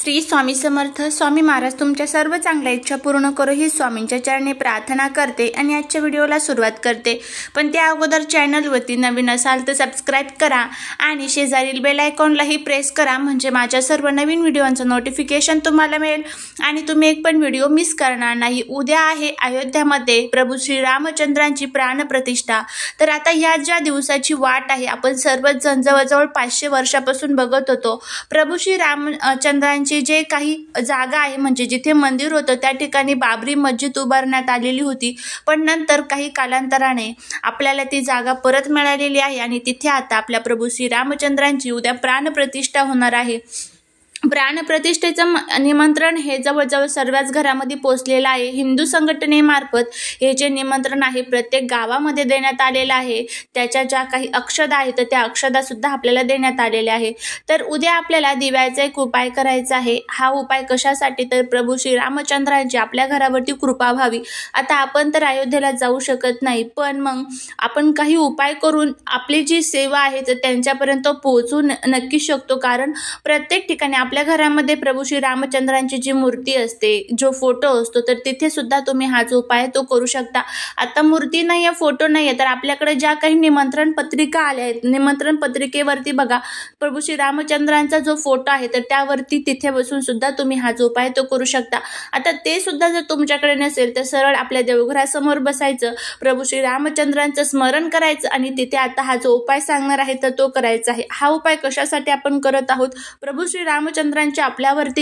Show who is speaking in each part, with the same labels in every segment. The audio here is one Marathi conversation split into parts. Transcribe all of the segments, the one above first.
Speaker 1: श्री स्वामी समर्थ. स्वामी महाराज तुमच्या सर्व चांगल्या इच्छा पूर्ण करो ही स्वामींच्या चरणी प्रार्थना करते आणि आजच्या व्हिडिओला सुरुवात करते. पण त्या अगोदर चॅनलवरती नवीन असाल तर सबस्क्राइब करा आणि शेजारील बेल आयकॉनलाही प्रेस करा, म्हणजे माझ्या सर्व नवीन व्हिडिओंचं नोटिफिकेशन तुम्हाला मिळेल आणि तुम्ही एक पण व्हिडिओ मिस करणार नाही. उद्या आहे अयोध्यामध्ये प्रभू श्री रामचंद्रांची प्राणप्रतिष्ठा. तर आता या ज्या दिवसाची वाट आहे आपण सर्वच जण जवळजवळ 500 वर्षापासून बघत होतो. प्रभू श्री रामचंद्रांची जे काही जागा आहे म्हणजे जिथे मंदिर होतं त्या ठिकाणी बाबरी मस्जिद उभारण्यात आलेली होती, पण नंतर काही कालांतराने आपल्याला ती जागा परत मिळालेली आहे आणि तिथे आता आपल्या प्रभू श्री रामचंद्रांची उद्या प्राणप्रतिष्ठा होणार आहे. प्राणप्रतिष्ठेचं निमंत्रण हे जवळजवळ सर्वच घरामध्ये पोहोचलेलं आहे. हिंदू संघटनेमार्फत हे जे निमंत्रण आहे प्रत्येक गावामध्ये देण्यात आलेलं आहे. त्याच्या ज्या काही अक्षदा आहेत तर त्या अक्षदा सुद्धा आपल्याला देण्यात आलेल्या आहे. तर उद्या आपल्याला दिव्याचा एक उपाय करायचा आहे. हा उपाय कशासाठी तर प्रभू श्री रामचंद्रांची आपल्या घरावरती कृपा व्हावी. आता आपण तर अयोध्येला जाऊ शकत नाही, पण मग आपण काही उपाय करून आपली जी सेवा आहे तर त्यांच्यापर्यंत पोहोचू नक्की शकतो. कारण प्रत्येक ठिकाणी आपल्या घरामध्ये प्रभू श्री रामचंद्रांची जी मूर्ती असते, जो फोटो असतो, तर तिथे सुद्धा तुम्ही हा जो उपाय तो करू शकता. आता मूर्ती नाही आहे, फोटो नाही आहे, तर आपल्याकडे ज्या काही निमंत्रण पत्रिका आल्या आहेत, निमंत्रण पत्रिकेवरती बघा प्रभू श्री रामचंद्रांचा जो फोटो आहे तर त्यावरती तिथे बसून सुद्धा तुम्ही हा जो उपाय तो करू शकता. आता ते सुद्धा जर तुमच्याकडे नसेल तर सरळ आपल्या देवघरासमोर बसायचं, प्रभू श्री रामचंद्रांचं स्मरण करायचं आणि तिथे आता हा जो उपाय सांगणार आहे तर तो करायचा आहे. हा उपाय कशासाठी आपण करत आहोत? प्रभू श्री रामचंद्रांच्या आपल्यावरती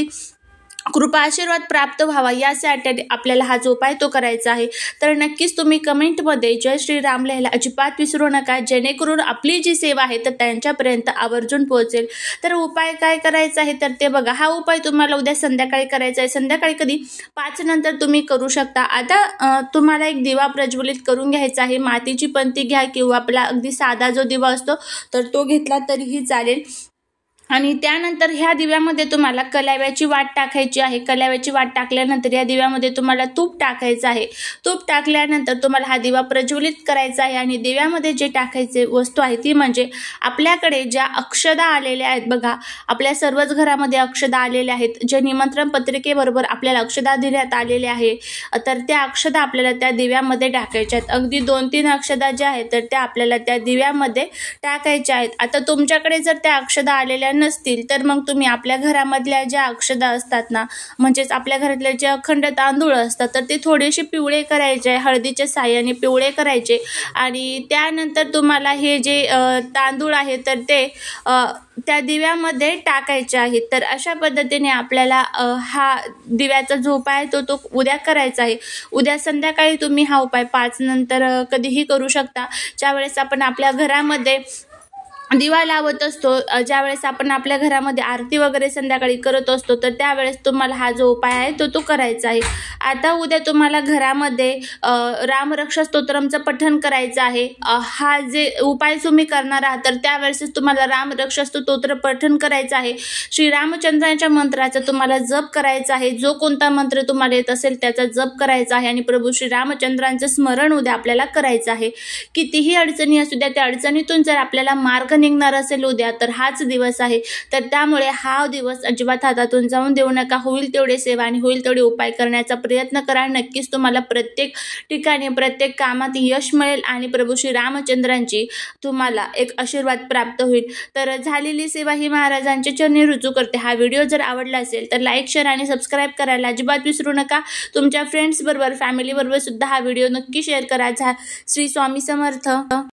Speaker 1: कृपा आशीर्वाद प्राप्त व्हावा यासाठी आपल्याला हा जो उपाय तो करायचा आहे. तर नक्कीच तुम्ही कमेंटमध्ये जय श्रीराम लिहायला अजिबात विसरू नका, जेणेकरून आपली जी सेवा आहे तर त्यांच्यापर्यंत आवर्जून पोहोचेल. तर उपाय काय करायचा आहे तर ते बघा. हा उपाय तुम्हाला उद्या संध्याकाळी करायचा आहे. संध्याकाळी कधी 5 नंतर तुम्ही करू शकता. आता तुम्हाला एक दिवा प्रज्वलित करून घ्यायचा आहे. मातीची पंती घ्या किंवा आपला अगदी साधा जो दिवा असतो तर तो घेतला तरीही चालेल. आणि त्यानंतर ह्या दिव्यामध्ये तुम्हाला कलाव्याची वाट टाकायची आहे. कलाव्याची वाट टाकल्यानंतर या दिव्यामध्ये तुम्हाला तूप टाकायचं आहे. तूप टाकल्यानंतर तुम्हाला हा दिवा प्रज्वलित करायचा आहे आणि दिव्यामध्ये जे टाकायचे वस्तू आहे ती म्हणजे आपल्याकडे ज्या अक्षदा आलेल्या आहेत बघा, आपल्या सर्वच घरामध्ये अक्षदा आलेल्या आहेत. जे निमंत्रण पत्रिकेबरोबर आपल्याला अक्षदा देण्यात आलेल्या आहे तर त्या अक्षदा आपल्याला त्या दिव्यामध्ये टाकायच्या आहेत. अगदी 2-3 अक्षदा ज्या आहेत तर त्या आपल्याला त्या दिव्यामध्ये टाकायच्या आहेत. आता तुमच्याकडे जर त्या अक्षदा आलेल्या नसतील तर मग तुम्ही आपल्या घरामधल्या ज्या अक्षदा असतात ना, म्हणजेच आपल्या घरातले जे अखंड तांदूळ असतात तर ते थोडेसे पिवळे करायचे, हळदीच्या साह्याने पिवळे करायचे आणि त्यानंतर तुम्हाला हे जे तांदूळ आहे तर ते त्या दिव्यामध्ये टाकायचे आहेत. तर अशा पद्धतीने आपल्याला हा दिव्याचा जो उपाय आहे तो उद्या करायचा आहे. उद्या संध्याकाळी तुम्ही हा उपाय 5 नंतर कधीही करू शकता. ज्यावेळेस आपण आपल्या घरामध्ये दिवा लावत असतो, ज्यावेळेस आपण आपल्या घरामध्ये आरती वगैरे संध्याकाळी करत असतो तर त्यावेळेस तुम्हाला हा जो उपाय आहे तो करायचा आहे. आता उद्या तुम्हाला घरामध्ये रामरक्षा स्तोत्रमचं पठण करायचं आहे. हा जे उपाय तुम्ही करणार आहात तर त्यावेळेस तुम्हाला रामरक्षा स्तोत्र पठण करायचं आहे. श्रीरामचंद्रांच्या मंत्राचा तुम्हाला जप करायचा आहे. जो कोणता मंत्र तुम्हाला येत असेल त्याचा जप करायचा आहे आणि प्रभू श्री रामचंद्रांचं स्मरण उद्या आपल्याला करायचं आहे. कितीही अडचणी असू द्या, त्या अडचणीतून जर आपल्याला मार्ग निघणार असेल उद्या तर हाच दिवस आहे. तर त्यामुळे हा दिवस अजिबात हातातून जाऊन देऊ नका. होईल तेवढे सेवा आणि होईल तेवढे उपाय करण्याचा प्रयत्न करा. नक्कीच तुम्हाला प्रत्येक ठिकाणी प्रत्येक कामात यश मिळेल आणि प्रभू श्री रामचंद्रांची तुम्हाला एक आशीर्वाद प्राप्त होईल. तर झालेली सेवा ही महाराजांच्या चरणी रुजू करते. हा व्हिडिओ जर आवडला असेल तर लाईक, शेअर आणि सबस्क्राईब करायला अजिबात विसरू नका. तुमच्या फ्रेंड्स बरोबर, फॅमिली बरोबर सुद्धा हा व्हिडिओ नक्की शेअर करा. श्री स्वामी समर्थ.